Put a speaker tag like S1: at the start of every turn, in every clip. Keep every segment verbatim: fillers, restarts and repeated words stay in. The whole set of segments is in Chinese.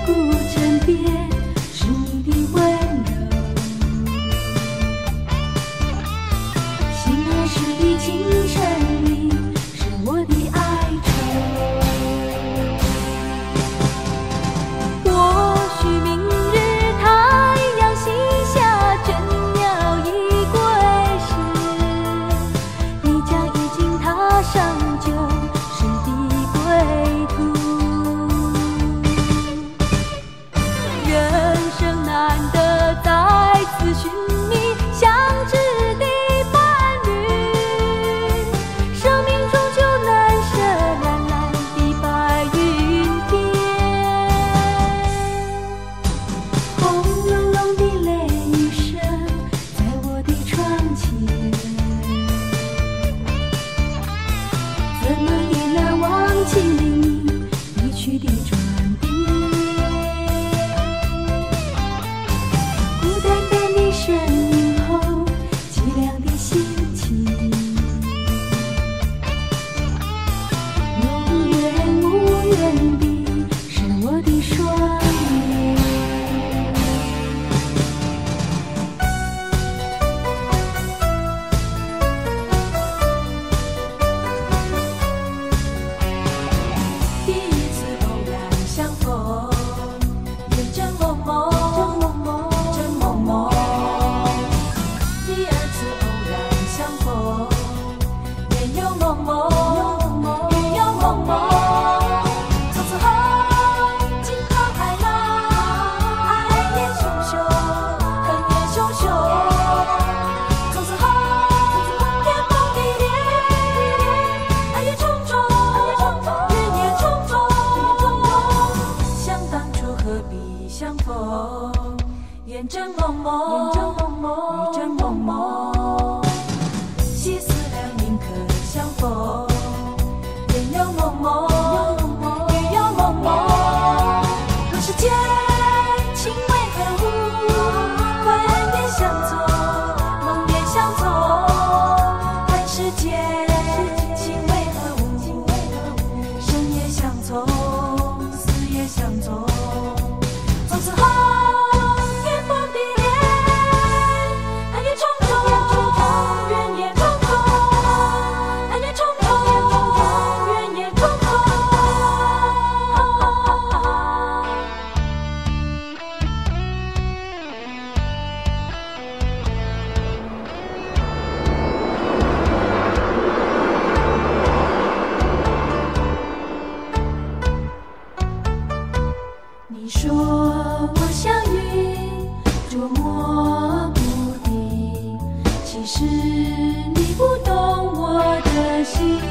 S1: 枕边，是你的温柔。心儿时的清晨里，是我的哀愁。或许明日太阳西下，倦鸟已归时，你将已经踏上旧时的归途。人生难得再次寻觅相知的伴侣，生命终究难舍蓝蓝的白云天。轰隆隆的雷雨声在我的窗前，怎么也难忘记你离去的转变。孤单单的身影后，凄凉的心情，无缘无缘的是我的双眼。第一次偶然相逢，眼真蒙蒙，真蒙蒙。第二次偶然相逢，眼又蒙蒙，雨又蒙蒙。从此后，惊涛骇浪，爱也汹汹，恨也汹汹。从此后，天崩地裂，爱也重重，怨也重重。想当初何必相逢，眼真蒙蒙，雨真蒙蒙。细思量宁可相逢，眼又蒙蒙，雨又蒙蒙。若世间情为何物，魂也相从，梦也相从。看世间情为何物，生也相从，死也相从。从此后，天崩地裂，爱也重重，怨也重重，爱也重重，怨也重重。你说我像云，捉摸不定，其实你不懂我的心。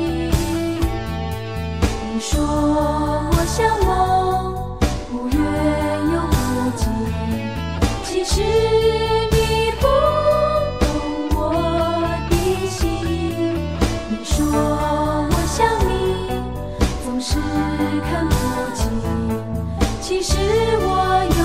S1: 你说我像梦，不远又不近，其实你不懂我的心。你说我像你，总是看不清，其实我